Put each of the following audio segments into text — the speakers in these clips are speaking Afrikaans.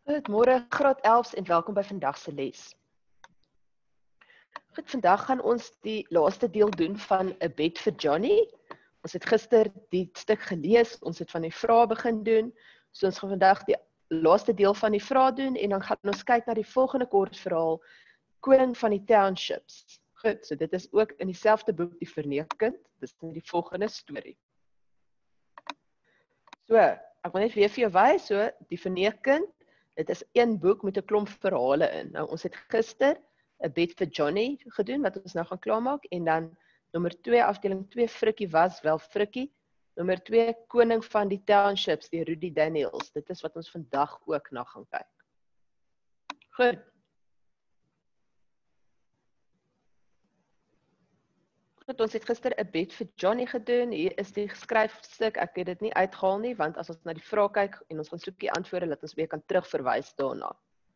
Goeiemôre graad 11 en welkom by vandag se les. Goed, vandag gaan ons die laaste deel doen van 'n bed vir Johnny. Ons het gister die stuk gelees, ons het van die vrae begin doen. So ons gaan vandag die laaste deel van die vrae doen en dan gaan ons kyk na die volgende kort verhaal, Koning van die Townships. Goed, so dit is ook in dieselfde boek Die Verneekkind. Dis die volgende storie. So, ek wil net weer vir jou wys, so Die Verneekkind. Dit is een boek met 'n klomp verhale in. Nou ons het gister 'n bed vir Johnny gedoen wat ons nou gaan klaarmaak en dan nommer 2 afdeling 2 Frikkie was wel Frikkie. Nommer 2 Koning van die Townships deur Rudy Daniels. Dit is wat ons vandag ook na gaan kyk. Goed. Goed, ons het gister 'n bed vir Johnny gedoen. Hier is die skryfstuk. Ek het dit nie uitgehaal nie want as ons na die vrae kyk en ons gaan soek die antwoorde, laat ons weer kan terugverwys daarna.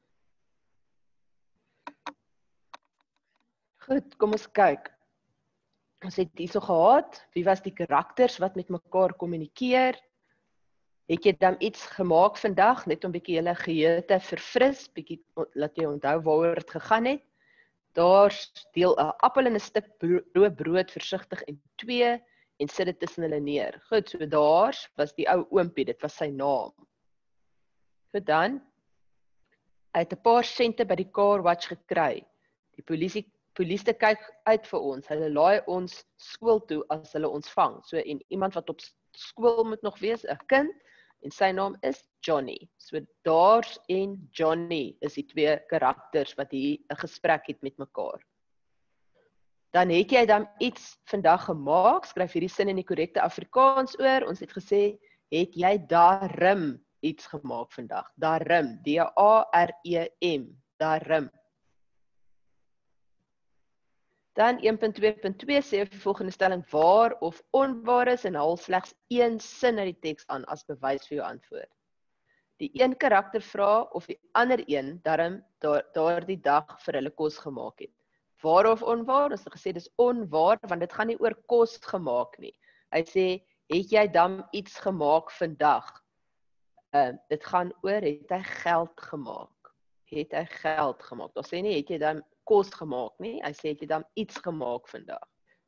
Goed, kom ons kyk. Ons het hierso gehad, wie was die karakters wat met mekaar kommunikeer? Het jy dan iets gemaak vandag, net om bietjie julle geheue te verfris, bietjie laat jy onthou waaroor dit gegaan het? Daar deel 'n appel en 'n stuk rooi brood versigtig in 2 en sit dit tussen hulle neer. Goed, so daar was die ou oompie, dit was sy naam. Goed dan, hy het 'n paar sente by die car watch gekry. Die polisie kyk uit vir ons. Hulle laai ons skool toe as hulle ons vang. So en iemand wat op skool moet nog wees, 'n kind en sy naam is Johnny. So Dars en Johnny is die twee karakters wat hier 'n gesprek het met mekaar. Dan het jy dan iets vandag gemaak, skryf hierdie sin in die korrekte Afrikaans oor. Ons het gesê, het jy darm iets gemaak vandag? Darm, D-A-R-E-M, darm. Dan 1.2.2 sê die volgende stelling waar of onwaar is en haal slegs een sin uit die teks aan as bewys vir jou antwoord. Die een karakter vra of die ander een darm daardie dag vir hulle kos gemaak het. Waar of onwaar? Ons het gesê dis onwaar want dit gaan nie oor kos gemaak nie. Hy sê, het jy dan iets gemaak vandag? Dit gaan oor, het hy geld gemaak? Het hy geld gemaak? Daar sê nie, het jy dan kos gemaak nie, hy sê, het jy dan iets gemaak vandag?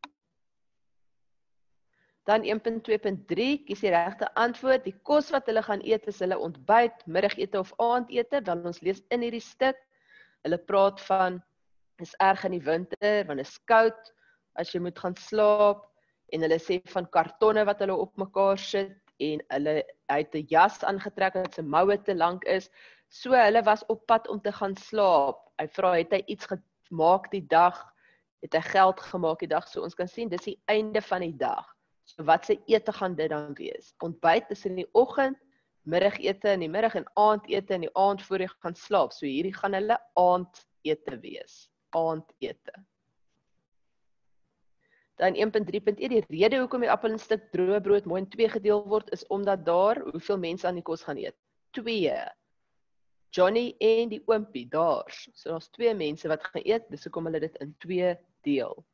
Dan 1.2.3, kies die regte antwoord, die kos wat hulle gaan eet is hulle ontbyt, middagete of aandete, dan ons lees in hierdie stuk, hulle praat van, is erg in die winter, want is koud, as jy moet gaan slaap, en hulle sê van kartonne wat hulle op mekaar sit, en hy het 'n jas aangetrek, dat sy moue te lank is, so hulle was op pad om te gaan slaap, hy vra, het hy iets gemaak die dag, het hy geld gemaak die dag, so ons kan sien, dis die einde van die dag, so wat sy ete gaan dit dan wees, ontbyt is in die oggend, middagete in die middag en aandete in die aand voor jy gaan slaap, so hierdie gaan hulle aandete wees, aandete. Dan 1.3.1, die rede hoekom die appel en stuk droë brood mooi in 2 gedeel word, is omdat daar, hoeveel mense aan die kos gaan eet? 2. Johnny en die oompie, daar. So daar's 2 mense wat gaan eet, dis hoekom hulle dit in 2 deel.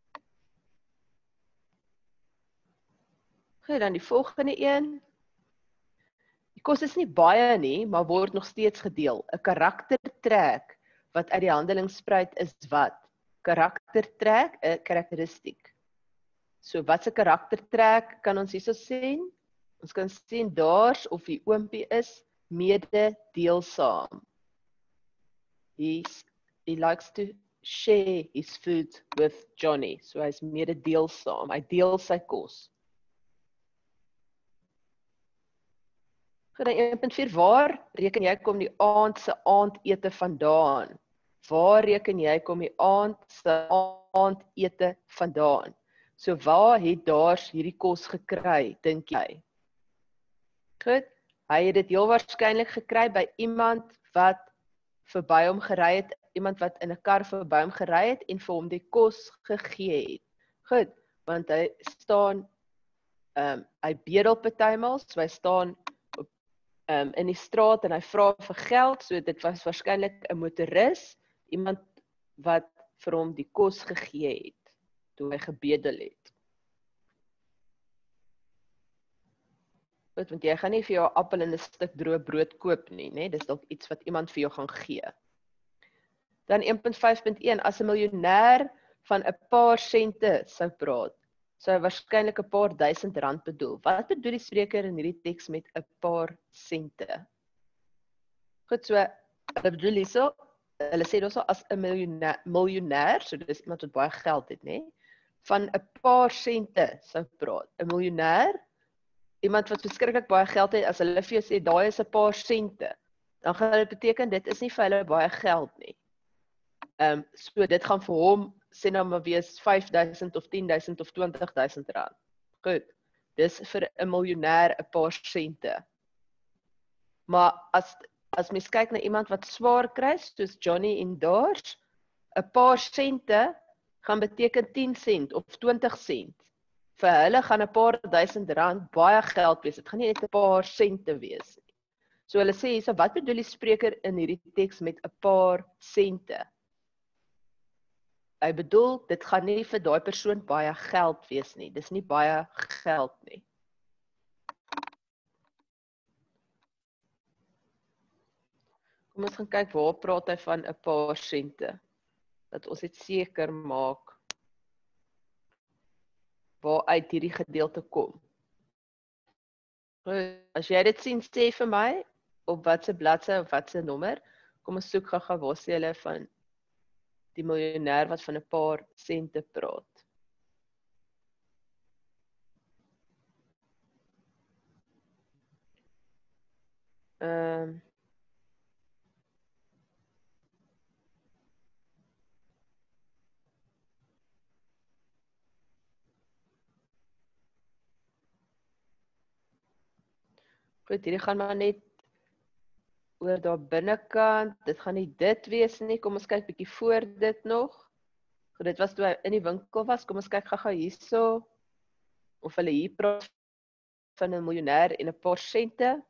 Goed, dan die volgende een. Die kos is nie baie nie, maar word nog steeds gedeel. 'n Karaktertrek wat uit die handeling spruit is wat? Karaktertrek, 'n karakteristiek. So wat 'n karaktertrek kan ons hierso sien? Ons kan sien daars of die oompie is mededeelsaam. He likes to share his food with Johnny. So hy's mededeelsaam. Hy deel sy kos. Goed, 1.4, waar reken jy kom die aand se aandete vandaan? Waar reken jy kom die aand se aandete vandaan? So waar het Dars hierdie kos gekry, dink jy? Goed, hy het dit heel waarskynlik gekry by iemand wat verby hom gery het, iemand wat in 'n kar verby hom gery het en vir hom die kos gegee het. Goed, want hy staan, hy bedel partymal, so hy staan in die straat en hy vra vir geld, so dit was waarskynlik 'n motoris, iemand wat vir hom die kos gegee het, toe hy gebedel het. Goed, want jy gaan nie vir jou appel en 'n stuk droë brood koop nie, né? Dis dalk iets wat iemand vir jou gaan gee. Dan 1.5.1, as 'n miljonair van 'n paar sente sou praat, sou hy waarskynlik 'n paar duisend rand bedoel. Wat bedoel die spreker in hierdie teks met 'n paar sente? Goed, so, hulle bedoel hierso, hulle sê daarso as 'n miljonair, so dis iemand wat baie geld het, né? Van 'n paar sente sou praat. 'n Miljonair, iemand wat verskriklik baie geld het, as hulle vir jou sê daai is 'n paar sente, dan gaan dit beteken dit is nie vir hulle baie geld nie. So dit gaan vir hom sê nou maar wees 5.000 of 10.000 of 20.000 rand. Goed. Dis vir 'n miljonair 'n paar sente. Maar as mens kyk na iemand wat swaar kry, soos Johnny en Dars, 'n paar sente gaan beteken 10 sent of 20 sent. Vir hulle gaan 'n paar duisend rand baie geld wees. Dit gaan nie net 'n paar sente wees nie. So hulle sê hierso, wat bedoel die spreker in hierdie teks met 'n paar sente? Hy bedoel, dit gaan nie vir daai persoon baie geld wees nie. Dis nie baie geld nie. Kom ons gaan kyk waar praat hy van 'n paar sente. Dat ons dit seker maak waar uit hierdie gedeelte kom. As jy dit sien, sê vir my op watse bladsy of watse nommer. Kom ons soek gou-gou waar sê hulle van die miljonair wat van 'n paar sente praat. Goed, hierdie gaan maar net oor daar binnekant. Dit gaan nie dit wees nie. Kom ons kyk bietjie voor dit nog. Goed, dit was toe hy in die winkel was. Kom ons kyk gou-gou hierso of hulle hier praat van 'n miljonair en 'n paar sente.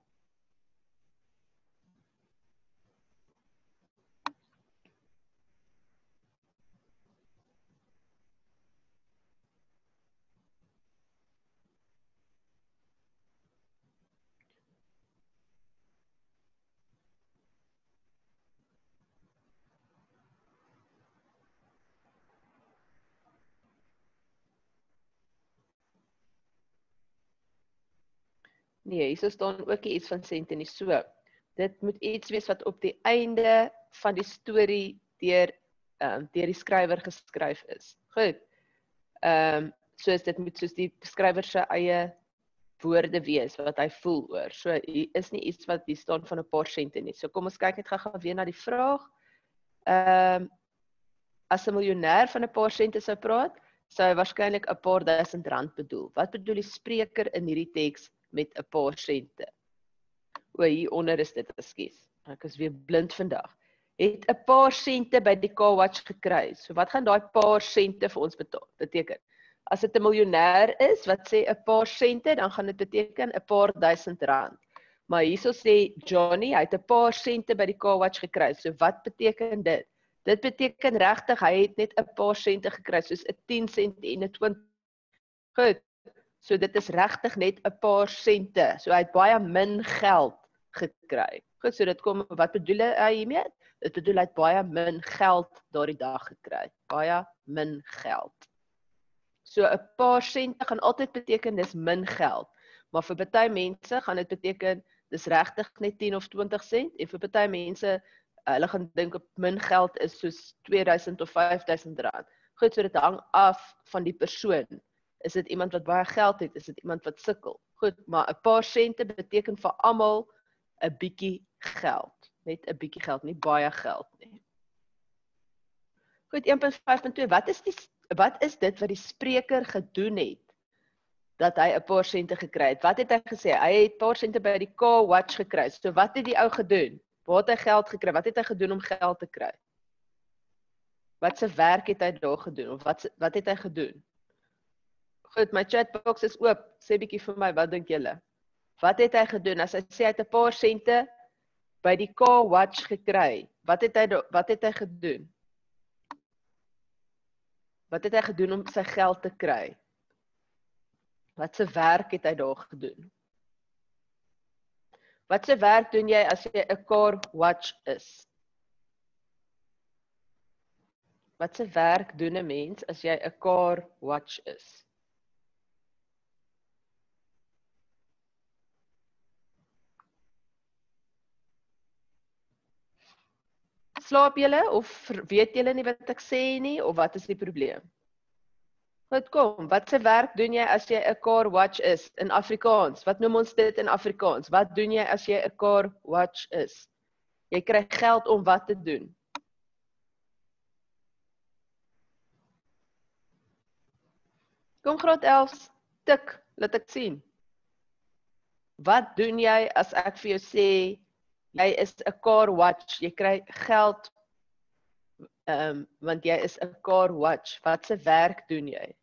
Nee, hier staan ook iets van sente nie. So, dit moet iets wees wat op die einde van die storie deur die skrywer geskryf is. Goed. Soos dit moet soos die skrywer se eie woorde wees wat hy voel oor. So hier is nie iets wat hier staan van 'n paar sente nie. So kom ons kyk net gou-gou weer na die vraag. As 'n miljonair van 'n paar sente sou praat, sou hy waarskynlik 'n paar duisend rand bedoel. Wat bedoel die spreker in hierdie teks met 'n paar sente? O, hieronder is dit, ekskuus. Ek is weer blind vandag. Het 'n paar sente by die car wash gekry. So wat gaan daai paar sente vir ons beteken? As dit 'n miljonair is wat sê 'n paar sente, dan gaan dit beteken 'n paar duisend rand. Maar hierso sê Johnny, hy het 'n paar sente by die car wash gekry. So wat beteken dit? Dit beteken regtig hy het net 'n paar sente gekry, soos 'n 10 sent en 'n 20. Goed. So dit is regtig net 'n paar sente. So hy het baie min geld gekry. Goed, so dit kom, wat bedoel hy hiermee? Dit bedoel hy het baie min geld daardie dag gekry. Baie min geld. So 'n paar sente gaan altyd beteken dis min geld. Maar vir baie mense gaan dit beteken dis regtig net 10 of 20 sent en vir baie mense hulle gaan dink op min geld is soos 2000 of 5000 rand. Goed, so dit hang af van die persoon. Is dit iemand wat baie geld het? Is dit iemand wat sukkel? Goed, maar 'n paar sente beteken vir almal 'n bietjie geld. Net 'n bietjie geld, nie baie geld nie. Goed, 1.5.2. Wat is dit wat die spreker gedoen het dat hy 'n paar sente gekry het? Wat het hy gesê? Hy het 'n paar sente by die car wash gekry. So wat het die ou gedoen? Waar het hy geld gekry? Wat het hy gedoen om geld te kry? Wat se werk het hy daar gedoen? Of wat het hy gedoen? Goed, my chatbox is oop. Sê bietjie vir my, wat dink julle? Wat het hy gedoen? As hy sê hy het 'n paar sente by die car wash gekry, wat het hy gedoen? Wat het hy gedoen om sy geld te kry? Wat se werk het hy daar gedoen? Wat se werk doen jy as jy 'n car watch is? Wat se werk doen 'n mens as jy 'n car watch is? Slaap julle of weet julle nie wat ek sê nie of wat is die probleem? Goed kom, wat se werk doen jy as jy 'n car watch is in Afrikaans? Wat noem ons dit in Afrikaans? Wat doen jy as jy 'n car watch is? Jy kry geld om wat te doen? Kom graad 11, tik, laat ek sien. Wat doen jy as ek vir jou sê, jy is 'n car watch, jy kry geld, want jy is 'n car watch. Wat se werk doen jy?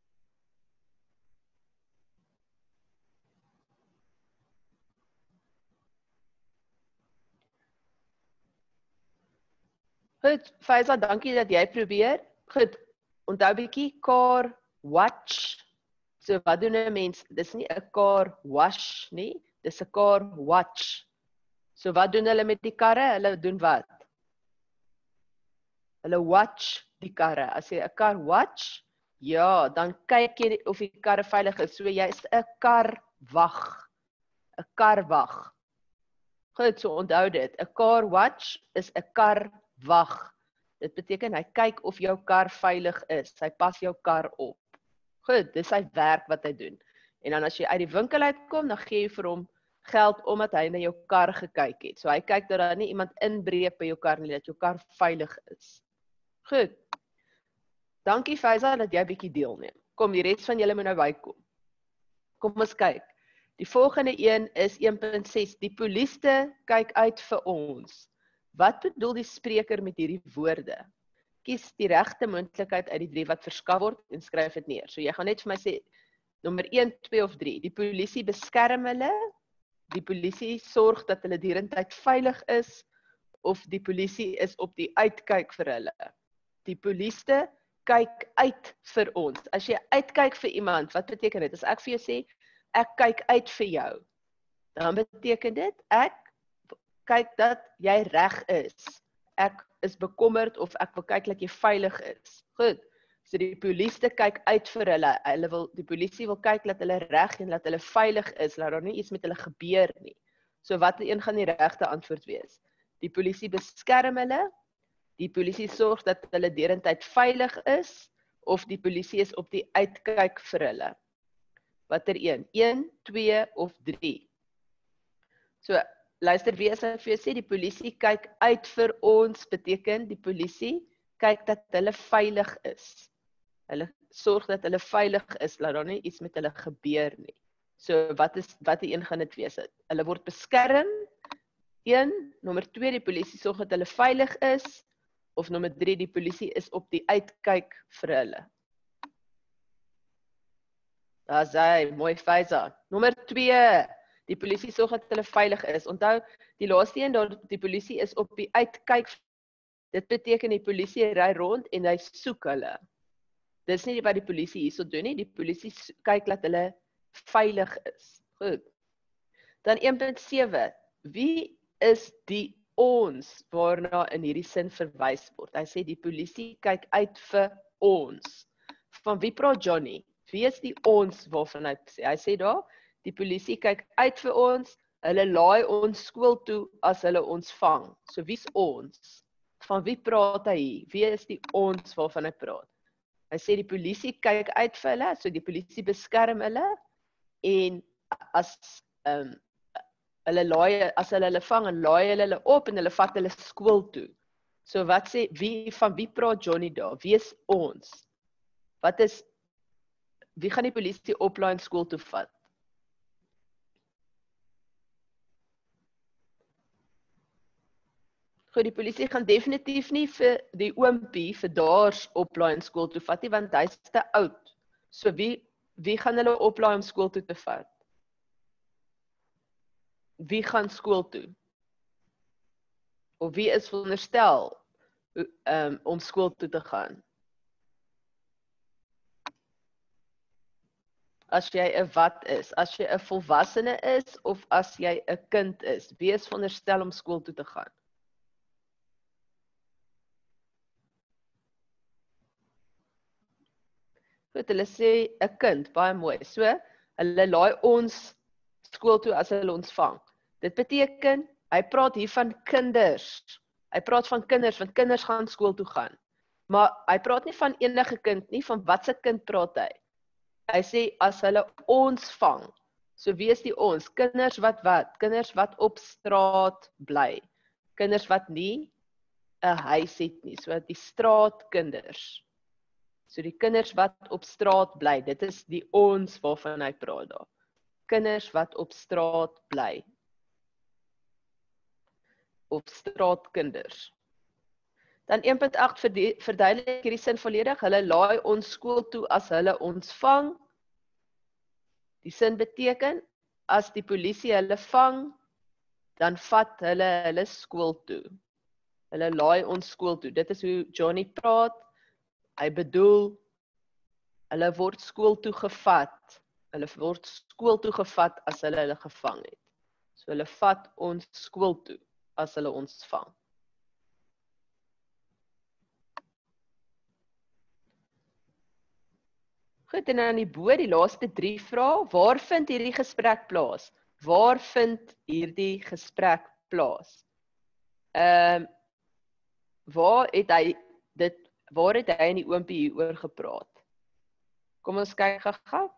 Goed, Faisa, dankie dat jy probeer. Goed, onthou bietjie car watch. So wat doen 'n mens? Dis nie 'n car wash nie, dis 'n car watch. So wat doen hulle met die karre? Hulle doen wat? Hulle watch die karre. As jy 'n kar watch, ja, dan kyk jy of die karre veilig is. So jy is 'n karwag. 'n Karwag. Goed, so onthou dit. 'n Car watch is 'n karwag. Dit beteken hy kyk of jou kar veilig is. Hy pas jou kar op. Goed, dis sy werk wat hy doen. En dan as jy uit die winkel uitkom, dan gee jy vir hom geld omdat hy na jou kar gekyk het. So hy kyk dat daar nie iemand inbreek by jou kar nie, dat jou kar veilig is. Goed. Dankie Faisa dat jy bietjie deelneem. Kom, die res van julle moet nou bykom. Kom ons kyk. Die volgende een is 1.6. Die polisie kyk uit vir ons. Wat bedoel die spreker met hierdie woorde? Kies die regte moontlikheid uit die 3 wat verskaf word en skryf dit neer. So jy gaan net vir my sê nommer 1, 2 of 3. Die polisie beskerm hulle. Die polisie sorg dat hulle dierentyd veilig is of die polisie is op die uitkyk vir hulle. Die polisie kyk uit vir ons. As jy uitkyk vir iemand, wat beteken dit? As ek vir jou sê ek kyk uit vir jou, dan beteken dit ek kyk dat jy reg is. Ek is bekommerd of ek wil kyk dat jy veilig is. Goed. So die polisie kyk uit vir hulle. Die polisie wil kyk dat hulle reg en dat hulle veilig is, dat daar nie iets met hulle gebeur nie. So wat een gaan die regte antwoord wees? Die polisie beskerm hulle, die polisie sorg dat hulle derentyd veilig is, of die polisie is op die uitkyk vir hulle. Watter een? 1, 2 of 3? So, luister weer as ek vir jou sê, die polisie kyk uit vir ons, beteken die polisie kyk dat hulle veilig is. Hulle sorg dat hulle veilig is, dat daar nie iets met hulle gebeur nie. So, wat een gaan dit wees? Hulle word beskerm. 1, nommer 2, die polisie sorg dat hulle veilig is, of nommer 3, die polisie is op die uitkyk vir hulle. Daar is hy, mooi Faisa. Nommer 2, die polisie sorg dat hulle veilig is. Onthou, die laaste een, die polisie is op die uitkyk. Dit beteken die polisie ry rond en hy soek hulle. Dis nie wat die polisie hierso doen nie, die polisie kyk dat hulle veilig is. Goed. Dan 1.7, wie is die ons waarna in hierdie sin verwys word? Hy sê die polisie kyk uit vir ons. Van wie praat Johnny? Wie is die ons waarvan hy sê? Hy sê daar, die polisie kyk uit vir ons, hulle laai ons skool toe as hulle ons vang. So wie's ons? Van wie praat hy hier? Wie is die ons waarvan hy praat? Hy sê die polisie kyk uit vir hulle, so die polisie beskerm hulle, en as hulle vang, en laai hulle op en hulle vat hulle skool toe. So wat sê, van wie praat Johnny daar? Wie is ons? Wie gaan die polisie oplaai en skool toe vat? Goed, die polisie gaan definitief nie vir die oompie, vir daars oplaai en skool toe vat nie, want hy is te oud. So wie gaan hulle oplaai om skool toe te vat? Wie gaan skool toe? Of wie is veronderstel om skool toe te gaan? as jy 'n wat is, as jy 'n volwassene is of as jy 'n kind is, wie is veronderstel om skool toe te gaan? Goed, hulle sê 'n kind, baie mooi. So, hulle laai ons skool toe as hulle ons vang. Dit beteken, hy praat hier van kinders. Hy praat van kinders, want kinders gaan skool toe gaan. Maar hy praat nie van enige kind nie, van watse kind praat hy? Hy sê, as hulle ons vang. So wie is die ons? Kinders wat? Kinders wat op straat bly. Kinders wat nie 'n huis het nie, so die straatkinders. So die kinders wat op straat bly, dit is die ons waarvan hy praat daar. Kinders wat op straat bly. Of straatkinders. Dan 1.8 verduidelik hierdie sin volledig. Hulle laai ons skool toe as hulle ons vang. Die sin beteken, as die polisie hulle vang, dan vat hulle skool toe. Hulle laai ons skool toe. Dit is hoe Johnny praat. Hy bedoel, hulle word skool toe gevat. Hulle word skool toe gevat as hulle gevang het. So hulle vat ons skool toe as hulle ons vang. Goed, en dan hierbo die laaste 3 vrae. Waar vind hierdie gesprek plaas? Waar vind hierdie gesprek plaas? Waar het hy en die oompie hieroor gepraat? Kom ons kyk gou.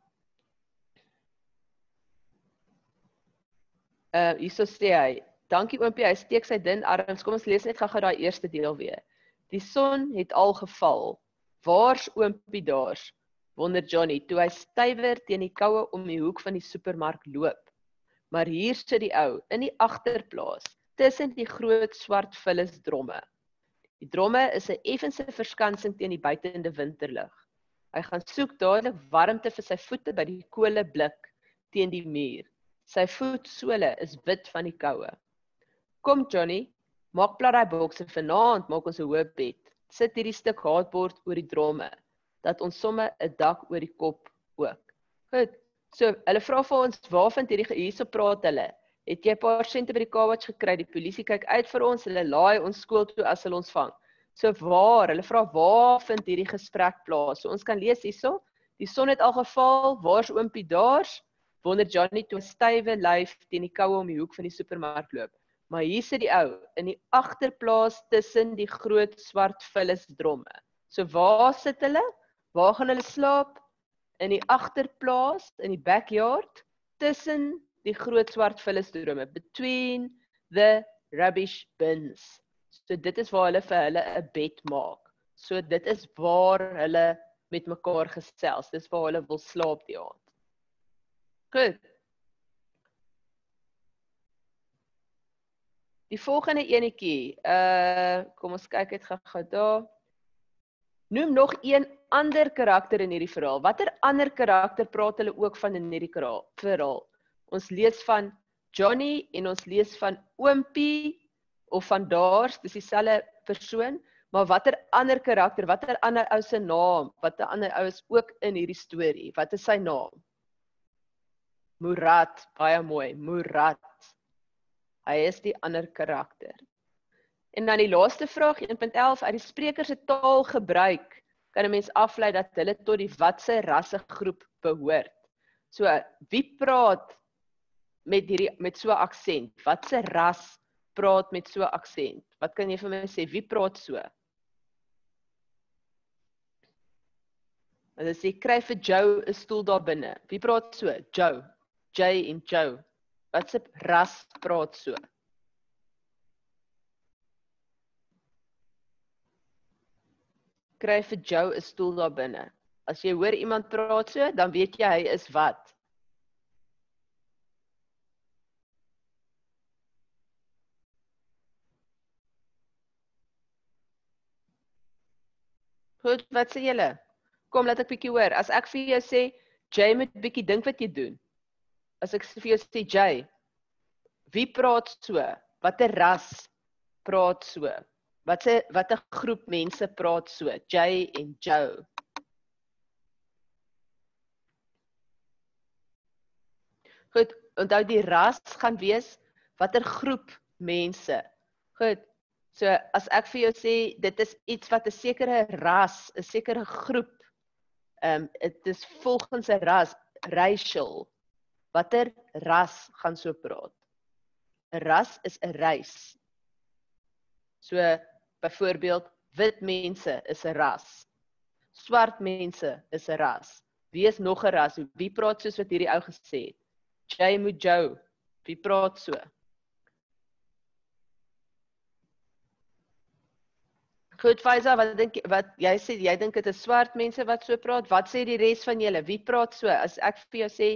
Hierso sê hy, dankie oompie, hy steek sy dun arms. Kom ons lees net gou daai eerste deel weer. Die son het al geval. Waar's oompie daars? Wonder Johnny, toe hy stywer teen die koue om die hoek van die supermark loop. Maar hier sit die ou, in die agterplaas, tussen die groot swart vullisdromme. Die dromme is 'n effense verskansing teen die buitende winterlig. Hy gaan soek dadelik warmte vir sy voete by die koleblik teen die muur. Sy voetsole is wit van die koue. Kom Johnny, maak plat daai bokse, vanaand maak ons 'n hoop bed. Sit hierdie stuk haardbord oor die dromme, dat ons somme 'n dak oor die kop ook. Goed, so hulle vra vir ons, waar vind hierso praat hulle? Het jy 'n paar sente by die kawatch gekry? Die polisie kyk uit vir ons, hulle laai ons skool toe as hulle ons vang. So waar, hulle vra waar vind hierdie gesprek plaas? So ons kan lees hierso, die son het al geval, waar's oompie daars? Wonder Johnny toe 'n stywe lyf teen die koue om die hoek van die supermark loop. Maar hier sit die ou, in die agterplaas tussen die groot swart vullisdromme. So waar sit hulle? Waar gaan hulle slaap? In die agterplaas, in die backyard, tussen die groot swart vullisdromme, between the rubbish bins. So dit is waar hulle vir hulle 'n bed maak. So dit is waar hulle met mekaar gesels. Dis waar hulle wil slaap die aand. Goed. Die volgende enetjie, kom ons kyk net gou daar. Noem nog een ander karakter in hierdie verhaal. Watter ander karakter praat hulle ook van in hierdie verhaal? Ons lees van Johnny en ons lees van oompie of van daars, dis dieselfde persoon, maar watter ander karakter, watter ander ou se naam, watter ander ou is ook in hierdie storie? Wat is sy naam? Murat, baie mooi, Murat. Hy is die ander karakter. En dan die laaste vraag, 1.11, uit die spreker se taalgebruik kan 'n mens aflei dat hulle tot die watse rassegroep behoort. So, wie praat met so 'n aksent? Watse ras praat met so 'n aksent? Wat kan jy vir my sê? Wie praat so? Hulle sê, kry vir Joe 'n stoel daar binne. Wie praat so? Joe. Jay en Joe. Watse ras praat so? Kry vir Joe 'n stoel daar binne. As jy hoor iemand praat so, dan weet jy hy is wat? Goed, wat sê julle? Kom, laat ek bietjie hoor. As ek vir jou sê, Jay moet bietjie dink wat jy doen. As ek vir jou sê, Jay, wie praat so? Watter ras praat so? Watter groep mense praat so? Jay en Joe. Goed, onthou die ras gaan wees watter groep mense. Goed, so as ek vir jou sê, dit is iets wat 'n sekere ras, 'n sekere groep, dit is volgens 'n ras, racial. Watter ras gaan so praat? 'n Ras is 'n reis. So, byvoorbeeld, wit mense is 'n ras. Swart mense is 'n ras. Wie is nog 'n ras? Wie praat soos wat hierdie ou gesê het? Jay Mujou. Wie praat so? Goed, Faiza, wat jy sê, jy dink dit is swart mense wat so praat? Wat sê die res van julle? Wie praat so? As ek vir jou sê,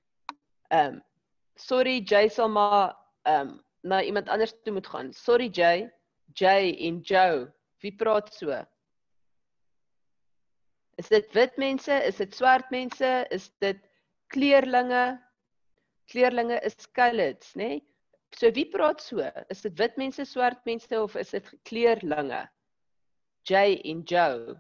sorry, Jay sal maar na iemand anders toe moet gaan. Sorry, Jay. Jay en Joe. Wie praat so? Is dit wit mense? Is dit swart mense? Is dit kleerlinge? Kleerlinge is coloreds, né? So wie praat so? Is dit wit mense, swart mense of is dit kleerlinge? Jay en Joe.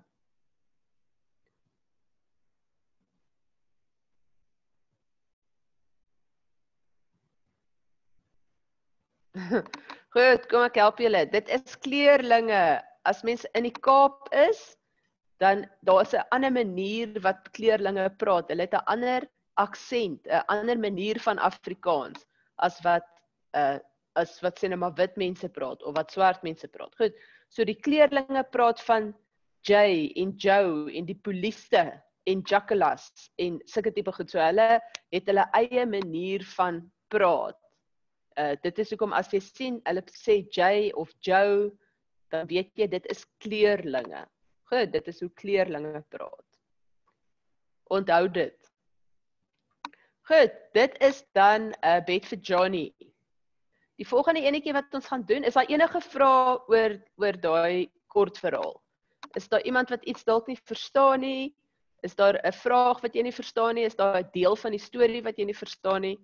Goed, kom ek help julle. Dit is kleerlinge. As mens in die Kaap is, dan daar is 'n ander manier wat kleerlinge praat. Hulle het 'n ander aksent, 'n ander manier van Afrikaans as wat sê nou maar wit mense praat of wat swart mense praat. Goed. So die kleerlinge praat van Jay en Joe en die polisie en Jackalas en sulke tipe goed. So hulle het hulle eie manier van praat. Dit is hoekom as jy sien, hulle sê Jay of Joe, dan weet jy dit is kleerlinge. Goed, dit is hoe kleerlinge praat. Onthou dit. Goed, dit is dan bed vir Johnny. Die volgende enetjie wat ons gaan doen, is daar enige vrae oor daai kort verhaal? Is daar iemand wat iets dalk nie verstaan nie? Is daar 'n vraag wat jy nie verstaan nie? Is daar 'n deel van die storie wat jy nie verstaan nie?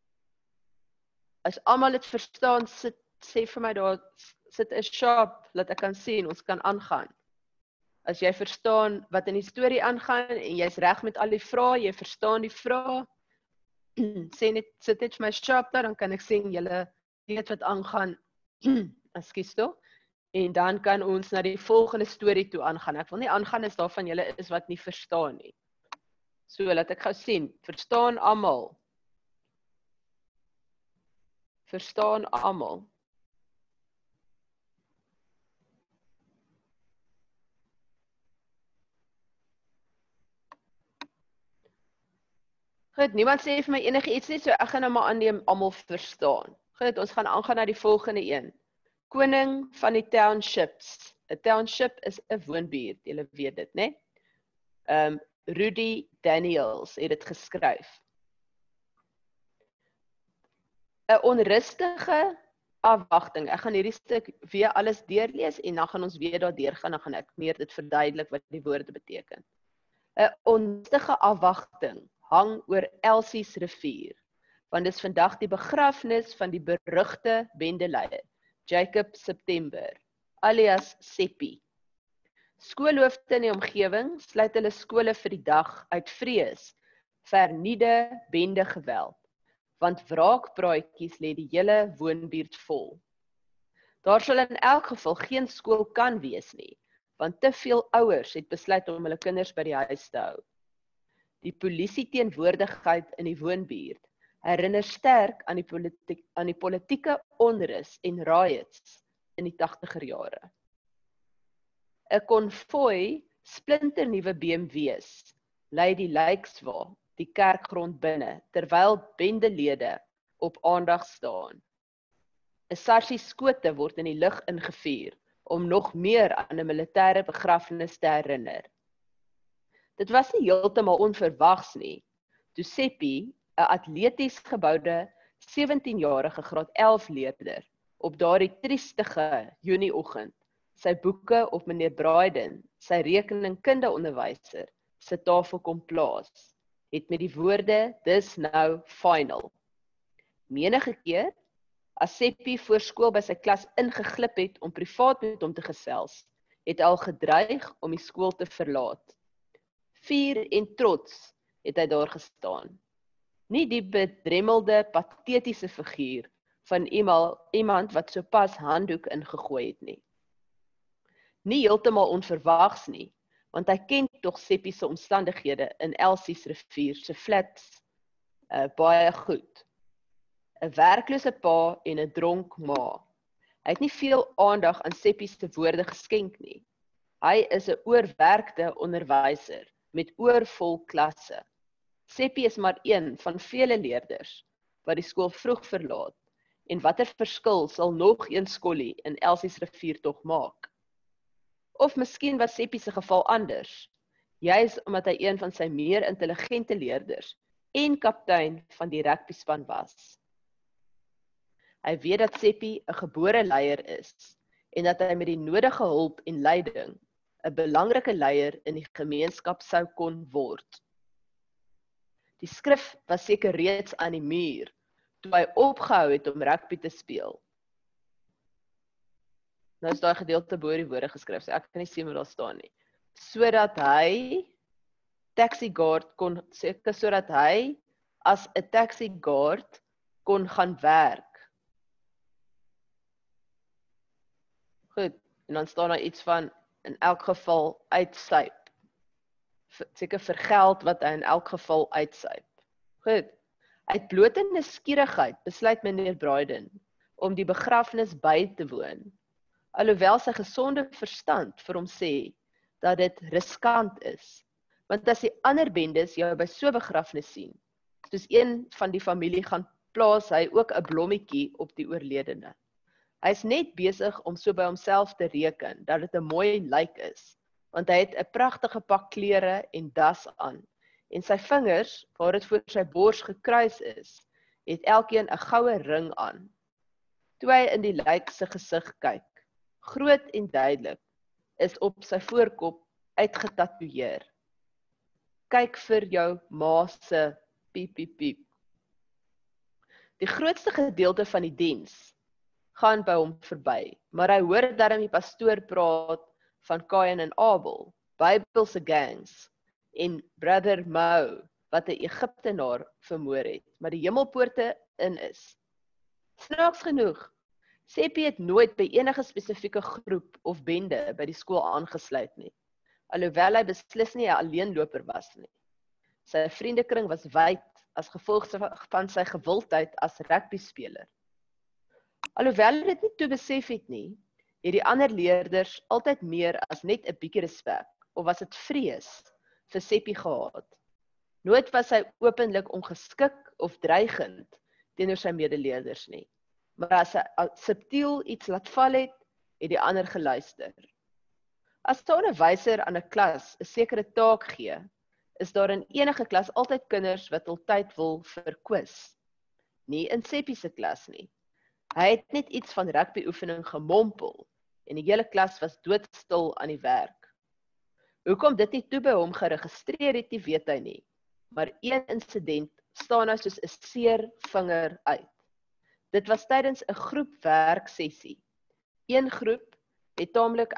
As almal dit verstaan, sê vir my daar, sit 'n sharp, laat ek kan sien, ons kan aangaan. As jy verstaan wat in die storie aangaan, en jy's reg met al die vrae, jy verstaan die vrae, sê net, sit net vir my sharp daar, dan kan ek sien, julle weet wat aangaan, ekskuus toe, en dan kan ons na die volgende storie toe aangaan. Ek wil nie aangaan as daar van julle is wat nie verstaan nie. So, laat ek gou sien, verstaan almal? Verstaan almal? Goed, niemand sê vir my enige iets nie, so ek gaan nou maar aanneem almal verstaan. Goed, ons gaan aangaan na die volgende een. Koning van die townships. 'n Township is 'n woonbuurt, julle weet dit, né? Rudy Daniels het dit geskryf. 'n Onrustige afwagting. Ek gaan hierdie stuk weer alles deurlees en dan gaan ons weer daardeur gaan, dan gaan ek meer dit verduidelik wat die woorde beteken. 'n Onrustige afwagting hang oor Elsie's rivier, want dis vandag die begrafnis van die berugte bendeleier, Jacob September, alias Seppi. Skoolhoofde in die omgewing sluit hulle skole vir die dag uit vrees vir nuide bendegeweld, want wraakpraatjies lê die hele woonbuurt vol. Daar sal in elk geval geen skool kan wees nie, want te veel ouers het besluit om hulle kinders by die huis te hou. Die polisie teenwoordigheid in die woonbuurt herinner sterk aan die politieke onrus en riots in die 80er jare. 'n Konvooi splinternuwe BMW's lei die lijkswa die kerkgrond binne, terwyl bendelede op aandag staan. 'n Sarsie skote word in die lug ingevuur om nog meer aan 'n militêre begrafnis te herinner. Dit was nie heeltemal onverwags nie, toe Seppi, 'n atleties geboude 17-jarige graad 11 leerder, op daardie triestige Junieoggend sy boeke op meneer Braaiden, sy rekeningkundeonderwyser, se tafel kom plaas, het met die woorde, dis nou final. Menige keer, as Seppi voor skool by sy klas ingeglip het om privaat met hom te gesels, het al gedreig om die skool te verlaat. Fier en trots het hy daar gestaan. Nie die bedremmelde, patetiese figuur van iemand wat sopas handdoek ingegooi het nie. Nie heeltemal onverwags nie, want hy ken tog Seppie se omstandighede in Elsie's rivier se flats baie goed. 'n werklose pa en 'n dronk ma. Hy het nie veel aandag aan Seppie se woorde geskenk nie. Hy is 'n oorwerkte onderwyser met oorvol klasse. Seppie is maar een van vele leerders wat die skool vroeg verlaat en watter verskil sal nog een skollie in Elsie's riviertog maak? Of miskien was Seppie se geval anders, juis omdat hy een van sy meer intelligente leerders en kaptein van die rugbyspan was. Hy weet dat Seppie 'n gebore leier is en dat hy met die nodige hulp en leiding 'n belangrike leier in die gemeenskap sou kon word. Die skrif was seker reeds aan die muur toe hy opgehou het om rugby te speel. Nou is daai gedeelte bo die woorde geskryf, so ek kan nie sien wat daar staan nie. Sodat hy taxi guard kon seker sodat hy as 'n taxi guard kon gaan werk. Goed, en dan staan daar iets van in elk geval uitsyp. Seker vir geld wat hy in elk geval uitsyp. Goed. Uit blote nuuskierigheid besluit meneer Brydon om die begrafnis by te woon, alhoewel sy gesonde verstand vir hom sê dat dit riskant is, want as die ander bendes jou by so 'n begrafnis sien, soos een van die familie gaan plaas hy ook 'n blommetjie op die oorledene. Hy is net besig om so by homself te reken dat dit 'n mooi lyk is, want hy het 'n pragtige pak klere en das aan, en sy vingers, waar dit voor sy bors gekruis is, het elkeen 'n goue ring aan. Toe hy in die lijk se gesig kyk, groot en duidelik, is op sy voorkop uitgetatoeëer. Kyk vir jou ma se piep piep piep. Die grootste gedeelte van die diens gaan by hom verby, maar hy hoor darm die pastoor praat van Kain en Abel, Bybelse gangs, en Brother Mo, wat 'n Egiptenaar vermoor het, maar die hemelpoorte in is. Snaaks genoeg, Seppie het nooit by enige spesifieke groep of bende by die skool aangesluit nie, alhoewel hy beslis nie 'n alleenloper was nie. Sy vriendekring was wyd as gevolg van sy gewildheid as rugbyspeler. Alhoewel hy dit nie toe besef het nie, het die ander leerders altyd meer as net 'n bietjie respek, of was dit vrees, vir Seppie gehad. Nooit was hy openlik ongeskik of dreigend teenoor sy medeleerders nie, maar as hy subtiel iets laat val het, het die ander geluister. As 'n onderwyser aan 'n klas 'n sekere taak gee, is daar in enige klas altyd kinders wat hul tyd wil vir quiz. Nie in Seppie se klas nie. Hy het net iets van rugbyoefening gemompel en die hele klas was doodstil aan die werk. Hoekom dit nie toe by hom geregistreer het, nie weet hy nie, maar een insident staan nou soos 'n seer vinger uit. Dit was tydens 'n groepwerksessie. Een groep het taamlik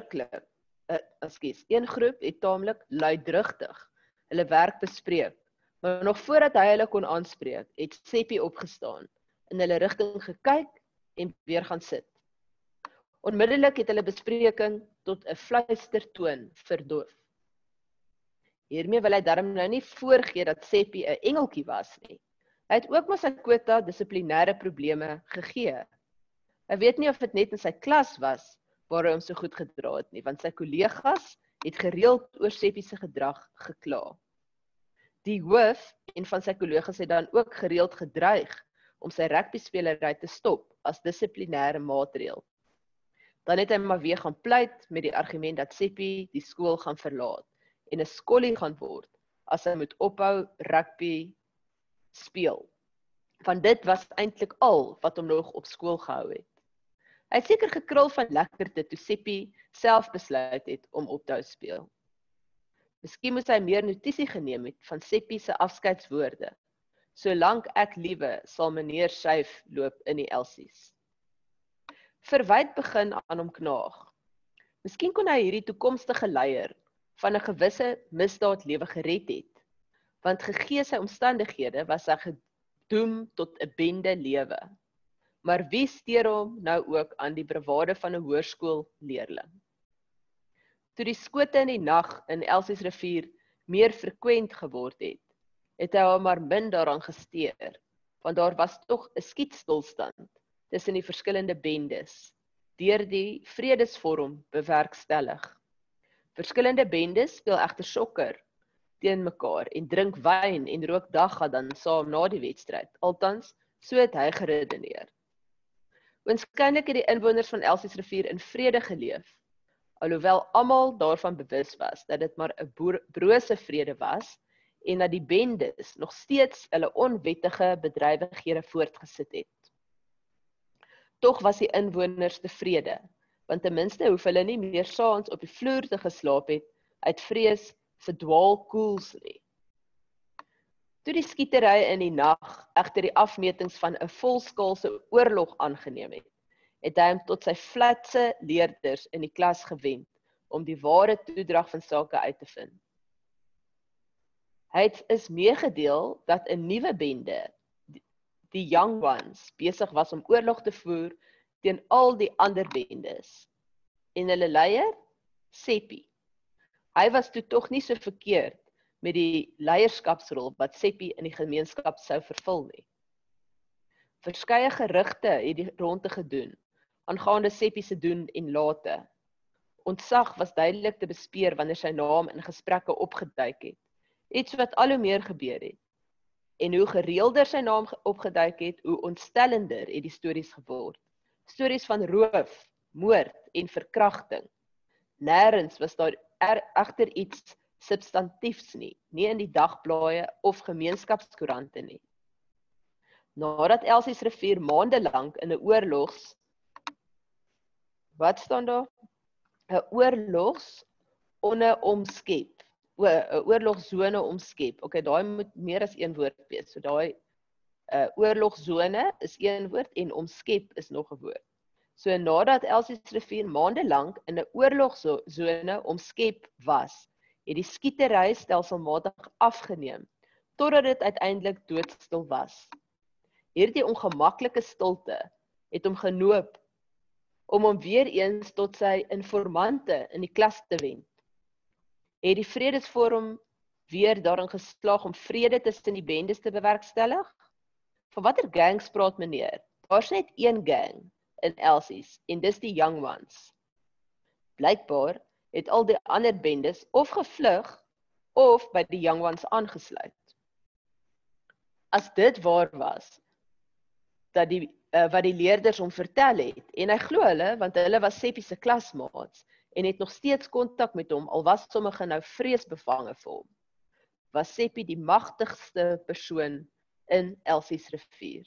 luidrugtig hulle werk bespreek, maar nog voordat hy hulle kon aanspreek, het Seppie opgestaan, in hulle rigting gekyk en weer gaan sit. Onmiddellik het hulle bespreking tot 'n fluistertoon verdoof. Hiermee wil hy darm nou nie voorgee dat Seppie 'n engeltjie was nie. Hy het ook maar sy kwota dissiplinêre probleme gegee. Hy weet nie of dit net in sy klas was waar hy hom so goed gedra het nie, want sy kollegas het gereeld oor Seppie se gedrag gekla. Die hoof en van sy kollegas het dan ook gereeld gedreig om sy rugbyspelerry te stop as dissiplinêre maatreël. Dan het hy maar weer gaan pleit met die argument dat Seppie die skool gaan verlaat en 'n skollie gaan word as hy moet ophou rugby speel. Want dit was eintlik al wat hom nog op skool gehou het. Hy het seker gekrul van lekkerte toe Seppie self besluit het om op te hou speel. Miskien moes hy meer notisie geneem het van Seppie se afskeidswoorde. Solank ek liewe sal meneer Shyf loop in die Elsies. Verwyte begin aan hom knaag. Miskien kon hy hierdie toekomstige leier van 'n gewisse misdaadlewe gered het, want gegee sy omstandighede was hy gedoem tot 'n bende lewe. Maar wie steur hom nou ook aan die bravade van 'n hoërskoolleerling? Toe die skote in die nag in Elsiesrivier meer frekwent geword het hy hom maar min daaraan gesteer, want daar was tog 'n skietstilstand tussen die verskillende bendes, deur die vredesvorm bewerkstellig. Verskillende bendes speel egter sokker teen mekaar en drink wyn en rook dagga dan saam na die wedstryd. Althans, so het hy geredeneer. Waarskynlik het die inwoners van Elsiesrivier in vrede geleef, alhoewel almal daarvan bewus was dat dit maar 'n brose vrede was en dat die bendes nog steeds hulle onwettige bedrywighede voortgesit het. Tog was die inwoners tevrede, want ten minste hoef hulle nie meer saans op die vloer te geslaap het uit vrees vir dwaalkoels nie. Toe die skietery in die nag egter die afmetings van 'n volskaalse oorlog aangeneem het hy hom tot sy flatse leerders in die klas gewend om die ware toedrag van sake uit te vind. Hy is meegedeel dat 'n nuwe bende, die Young Ones, besig was om oorlog te voer teen al die ander bendes. En hulle leier, Seppi. Hy was toe tog nie so verkeerd met die leierskapsrol wat Seppi in die gemeenskap sou vervul nie. Verskeie gerugte het die ronde gedoen, aangaande Seppi se doen en late. Ontsag was duidelik te bespeer wanneer sy naam in gesprekke opgeduik het, iets wat al hoe meer gebeur het. En hoe gereelder sy naam opgeduik het, hoe ontstellender het die stories geword. Stories van roof, moord en verkrachting. Nêrens was daar agter iets substantiefs nie in die dagblaaie of gemeenskapskoerante nie. Nadat Elsiesrivier maande lank in 'n oorlogs, wat staan daar? 'n oorlogsomskep. 'n oorlogszone omskep. Okay, daai moet meer as een woord wees. So daai oorlogszone is een woord en omskep is nog 'n woord. So nadat Elsiesrivier maande lank in 'n oorlogszone omskep was, het die skietery stelselmatig afgeneem totdat dit uiteindelik doodstil was. Hierdie ongemaklike stilte het hom genoop om hom weer eens tot sy informante in die klas te wend. Het die vredesforum weer daarin geslaag om vrede tussen die bendes te bewerkstellig? Van watter gangs praat meneer? Daar's net een gang in Elsies en dis die Young Ones. Blykbaar het al die ander bendes of gevlug of by die Young Ones aangesluit. As dit waar was, dat wat die leerders hom vertel het, en hy glo hulle, want hulle was Seppi se klasmaats, en het nog steeds kontak met hom, al was sommige nou vreesbevange vir hom, was Seppi die magtigste persoon in Elsiesrivier.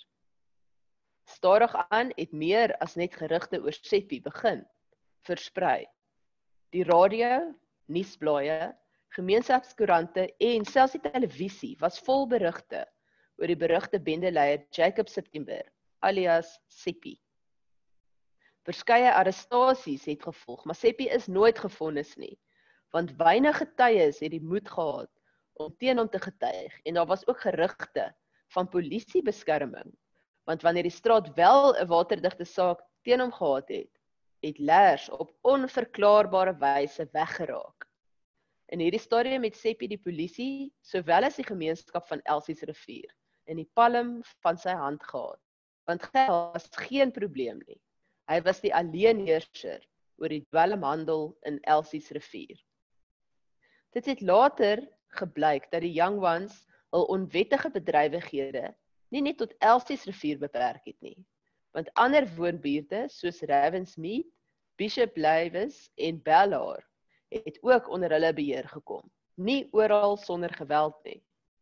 Stadig aan het meer as net gerugte oor Seppi begin versprei. Die radio, nuusblaaie, gemeenskapskoerante en selfs die televisie was vol berigte oor die berugte bendeleier Jacob September, alias Seppi. Verskeie arrestasies het gevolg, maar Seppi is nooit gevonnis nie, want weinig getuies het die moed gehad om teen hom te getuig, en daar was ook gerugte van polisiebeskerming, want wanneer die straat wel 'n waterdigte saak teen hom gehad het leers op onverklaarbare wyse weggeraak. In hierdie stadium het Seppi die polisie, sowel as die gemeenskap van Elsiesrivier, in die palm van sy hand gehad, want geld was geen probleem nie. Hy was die alleenheerser oor die dwelmhandel in Elsiesrivier. Dit het later gebleik dat die Young Ones hul onwettige bedrywighede nie net tot Elsiesrivier beperk het nie, want ander woonbuurte soos Ravensmead, Bishop Lywes en Bellaar het ook onder hulle beheer gekom, nie oral sonder geweld nie.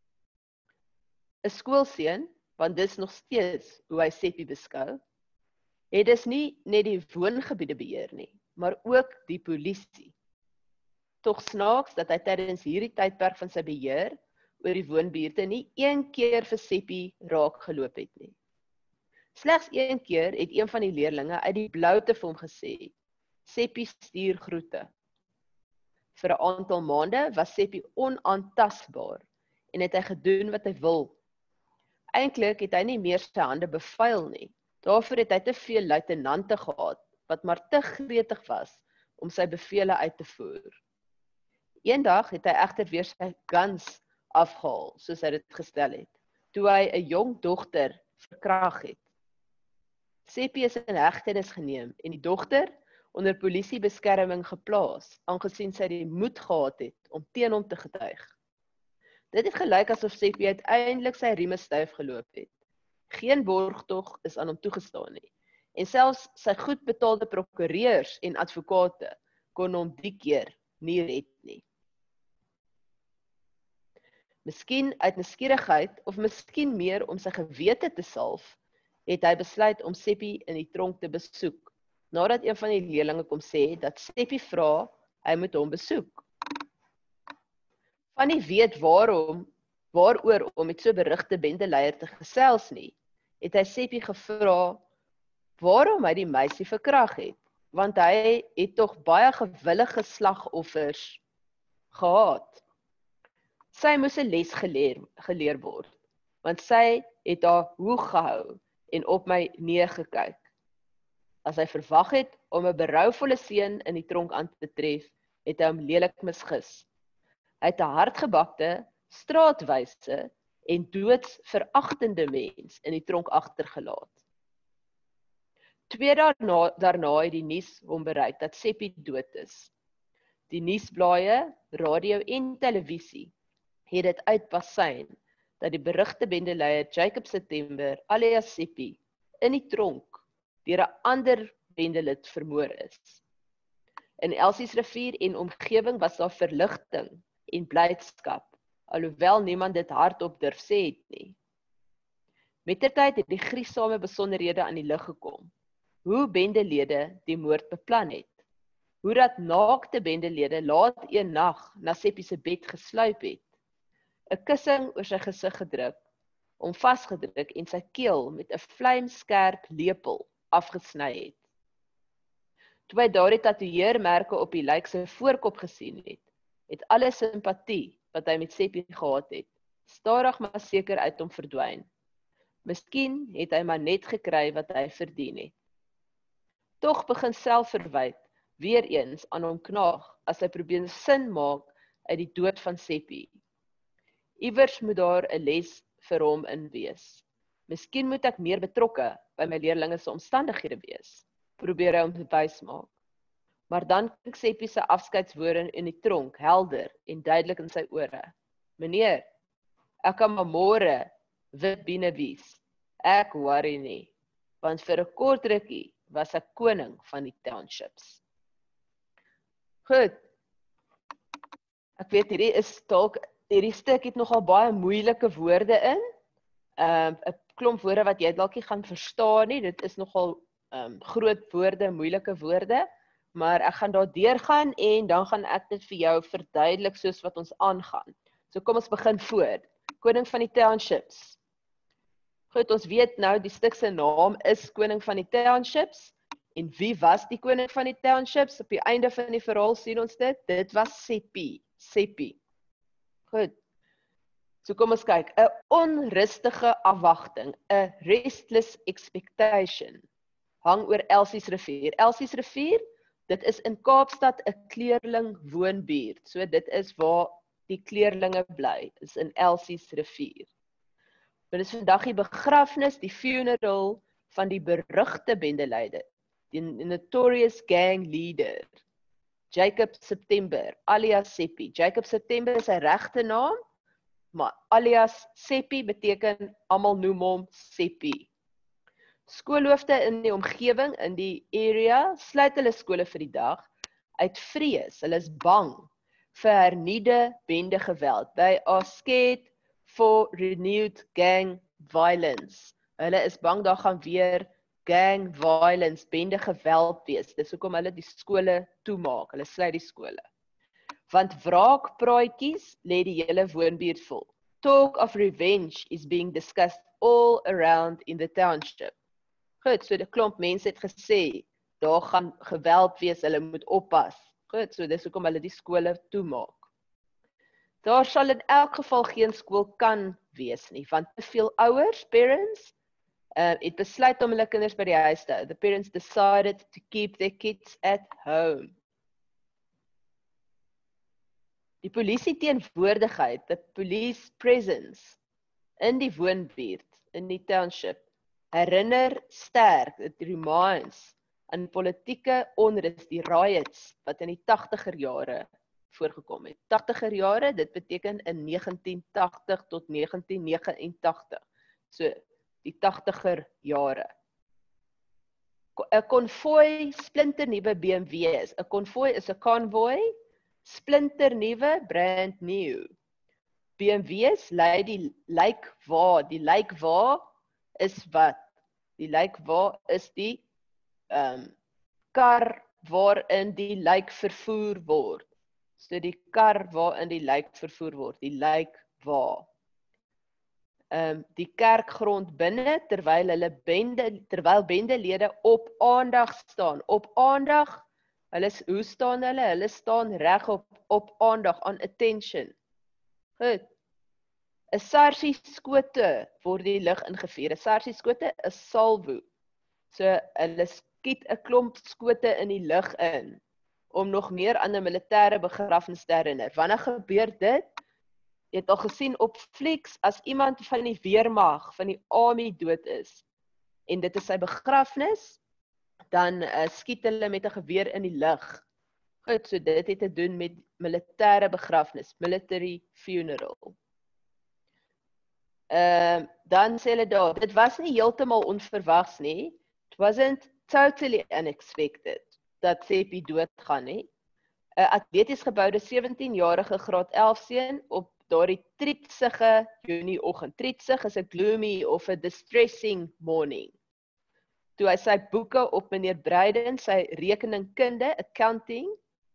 'n Skoolseun, want dis nog steeds hoe hy Seppi beskou, het dus nie net die woongebiede beheer nie, maar ook die polisie. Tog snaaks dat hy tydens hierdie tydperk van sy beheer oor die woonbuurte nie een keer vir Seppi raak geloop het nie. Slegs een keer het een van die leerlinge uit die bloute vir hom gesê, Seppi stuur groete. Vir 'n aantal maande was Seppi onaantastbaar en het hy gedoen wat hy wil. Eintlik het hy nie meer sy hande bevuil nie. Daarvoor het hy te veel luitenante gehad, wat maar te gretig was om sy bevele uit te voer. Eendag het hy egter weer sy guns afgehaal, soos hy dit gestel het, toe hy 'n jong dogter verkrag het. Seppi is in hegtenis geneem en die dogter onder polisiebeskerming geplaas, aangesien sy die moed gehad het om teen hom te getuig. Dit het gelyk asof Seppi uiteindelik sy rieme styf geloop het. Geen borgtog is aan hom toegestaan nie, en selfs sy goed betaalde prokureurs en advokate kon hom die keer nie red nie. Miskien uit nuuskierigheid of miskien meer om sy gewete te salf, het hy besluit om Seppi in die tronk te besoek, nadat een van die leerlinge kom sê dat Seppi vra hy moet hom besoek. Van nie weet waaroor om met so berigte bendeleier te gesels nie, het hy Seppi gevra waarom hy die meisie verkrag het, want hy het tog baie gewillige slagoffers gehad. Sy moes 'n les geleer word, want sy het haar hoog gehou en op my neergekyk. As hy verwag het om 'n berouvolle seun in die tronk aan te tref, het hy hom lelik misgis. Hy het 'n hardgebakte, straatwyse en doodsverachtende mens in die tronk agtergelaat. 2 dae daarna het die nuus hom bereik dat Seppi dood is. Die nuusblaaie, radio en televisie het dit uitbasyn dat die berugte bendeleier Jacob September alias Seppi in die tronk deur 'n ander bendelid vermoor is. In Elsiesrivier en omgewing was daar verligting en blydskap, alhoewel niemand dit hardop durf sê het nie. Mettertyd het die griesame besonderhede aan die lig gekom. Hoe bendelede die moord beplan het. Hoe dat naakte bendelede laat een nag na Seppi se bed gesluip het. 'n kussing oor sy gesig gedruk, hom vasgedruk en sy keel met 'n vlijmskerp lepel afgesny het. Toe hy daardie tatoeëermerke op die lijk se voorkop gesien het, het alle simpatie wat hy met Seppi gehad het, stadig maar seker uit hom verdwyn. Miskien het hy maar net gekry wat hy verdien het. Tog begin selfverwyt weer eens aan hom knaag as hy probeer sin maak uit die dood van Seppi. Iewers moet daar 'n les vir hom in wees. Miskien moet ek meer betrokke by my leerlinge se omstandighede wees, probeer hy hom bewys maak. Maar dan klink Seppi se afskeidswoorde in die tronk helder en duidelik in sy ore. Meneer, ek kan maar môre wit biene wies. Ek worry nie, want vir 'n kort rukkie was ek koning van die townships. Goed. Ek weet hierdie stuk het nogal baie moeilike woorde in. 'n Klomp woorde wat jy dalk nie gaan verstaan nie. Dit is nogal groot woorde, moeilike woorde, maar ek gaan daar deurgaan en dan gaan ek dit vir jou verduidelik soos wat ons aangaan. So kom ons begin voor. Koning van die townships. Goed, ons weet nou die stuk se naam is Koning van die Townships. En wie was die koning van die townships? Op die einde van die verhaal sien ons dit. Dit was Seppi. Goed. So kom ons kyk. 'n onrustige afwagting, 'n restless expectation, hang oor Elsiesrivier. Elsiesrivier, dit is in Kaapstad 'n kleerling woonbuurt. So dit is waar die kleerlinge bly, is in Elsiesrivier. Dit is vandag die begrafnis, die funeral van die berugte bendeleider, die notorious gang leader, Jacob September, alias Seppi. Jacob September is sy regte naam, maar alias Seppi beteken, almal noem hom Seppi. Skoolhoofde in die omgewing, in die area, sluit hulle skole vir die dag, uit vrees, hulle is bang vir hernieude bende geweld. They are scared for renewed gang violence. Hulle is bang daar gaan weer gang violence, bende geweld wees. Dis hoekom hulle die skole toemaak. Hulle sluit die skole. Want wraakpraatjies lê die hele woonbuurt vol. Talk of revenge is being discussed all around in the township. Goed, so die klomp mense het gesê, daar gaan geweld wees, hulle moet oppas. Goed, so dis hoekom hulle die skole toemaak. Daar sal in elk geval geen skool kan wees nie, want te veel ouers, parents, het besluit om hulle kinders by die huis te hou. The parents decided to keep their kids at home. Die polisie teenwoordigheid, the police presence, in die woonbuurt, in die township, herinner sterk, it reminds, aan politieke onrus, die riots, wat in die 80er jare voorgekom het. 80er jare, dit beteken in 1980 tot 1989. So, die 80er jare. 'n Konvooi splinternuwe BMW's. 'n Konvooi is 'n convoy, splinternuwe, brand new. BMW's lei die lijkwa. Die lijkwa is wat? Die lijkwa is die kar waarin die lijk vervoer word. So die kar waarin die lijk vervoer word, die lijkwa. Die kerkgrond binne terwyl bendelede op aandag staan. Op aandag, hoe staan hulle? Hulle staan reg op aandag, on attention. Goed. 'n Sarsie skote word die lug ingevuur. 'n Sarsie skote is salvo. So hulle skiet 'n klomp skote in die lug in om nog meer aan 'n militêre begrafnis te herinner. Wanneer gebeur dit? Jy het al gesien op flieks, as iemand van die weermag, van die army dood is, en dit is sy begrafnis, dan skiet hulle met 'n geweer in die lug. Goed, so dit het te doen met militêre begrafnis, military funeral. Dan sê hulle daar, dit was nie heeltemal onverwags nie, it wasn't totally unexpected, dat Seppi doodgaan nie. 'n atleties geboude 17-jarige graad 11 seun op daardie trietsige Junieoggend. Trietsig is 'n gloomy of 'n distressing morning. Toe hy sy boeke op meneer Breiden, sy rekeningkunde, accounting,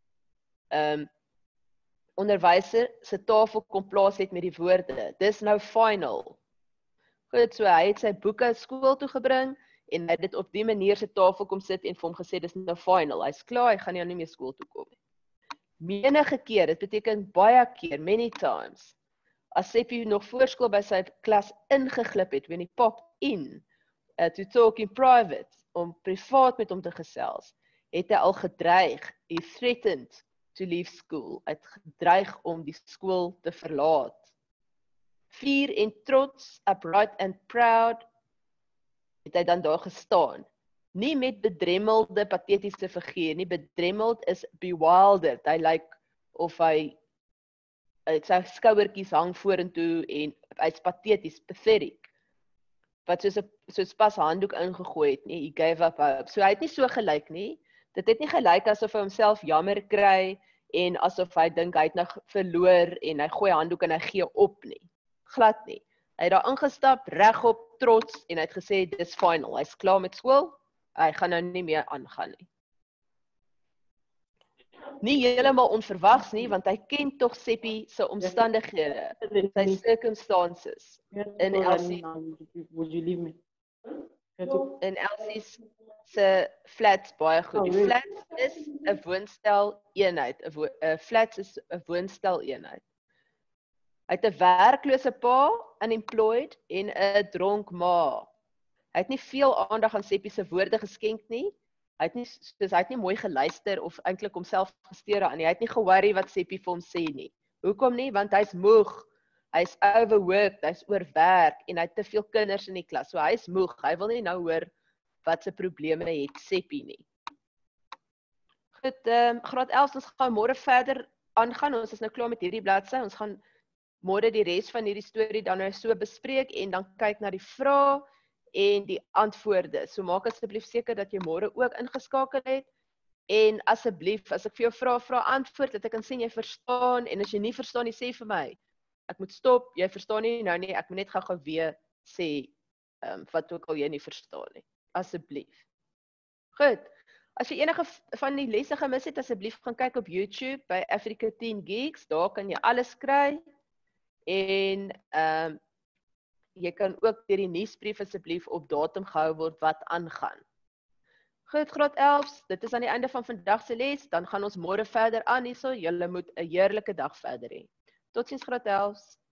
onderwyser se tafel kom plaas het met die woorde, dis nou final. Goed, so hy het sy boeke skool toe gebring, en hy het dit op die manier sy tafel kom sit en vir hom gesê, dis nou final, hy's klaar, hy gaan nie meer skool toe kom nie. Menige keer, dit beteken baie keer, many times, as Seppi nog voor skool by sy klas ingeglip het, when he popped in, to talk in private, om privaat met hom te gesels, het hy al gedreig, he threatened to leave school, hy het gedreig om die skool te verlaat. Fier en trots, upright and proud, het hy dan daar gestaan. Nie met bedremmelde, pathetiese figuur, nie bedremmeld is bewildered, hy lyk of hy sy skouertjies hang vorentoe en hy's patheties, pathetic, wat soos pas handdoek ingegooi het nie, he gave up hope. So hy het nie so gelyk nie, dit het nie gelyk asof hy homself jammer kry en asof hy dink hy het nou verloor en hy gooi handdoek en hy gee op nie, glad nie. Hy het daar ingestap, regop, trots en hy het gesê, dis final, hy's klaar met skool, hy gaan nou nie meer aangaan nie. Nie heeltemal onverwags nie, want hy ken tog Seppi se omstandighede, sy circumstances. In Elsie se flats baie goed. Die flats is 'n woonstel eenheid. 'n Flats is 'n woonstel eenheid. Hy het 'n werklose pa, unemployed, en 'n dronk ma. Hy het nie veel aandag aan Seppi se woorde geskenk nie. Hy het nie mooi geluister of eintlik homself gesteer aan nie. Hy het nie ge-worry wat Seppi vir hom sê nie. Hoekom nie? Want hy's moeg. Hy's overworked, hy's oorwerk en hy het te veel kinders in die klas. So hy's moeg. Hy wil nie nou hoor wat se probleme het Seppi nie. Goed, graad 11, ons gaan môre verder aangaan. Ons is nou klaar met hierdie bladsy. Ons gaan môre die res van hierdie storie dan nou so bespreek en dan kyk na die vrae en die antwoorde. So maak asseblief seker dat jy môre ook ingeskakel het. En asseblief, as ek vir jou vra antwoord, dat ek kan sien jy verstaan, en as jy nie verstaan nie, sê vir my. Ek moet stop, jy verstaan nie nou nie, ek moet net gou weer sê, wat ook al jy nie verstaan nie. Asseblief. Goed, as jy enige van die lesse gemis het, asseblief gaan kyk op YouTube by Africa 10 Geeks, daar kan jy alles kry. En jy kan ook deur die nuusbrief asseblief op datum gehou word wat aangaan. Goed, graad 11, dit is aan die einde van vandag se les, dan gaan ons môre verder aan hierso. Julle moet 'n heerlike dag verder hê. Totsiens, groot Els.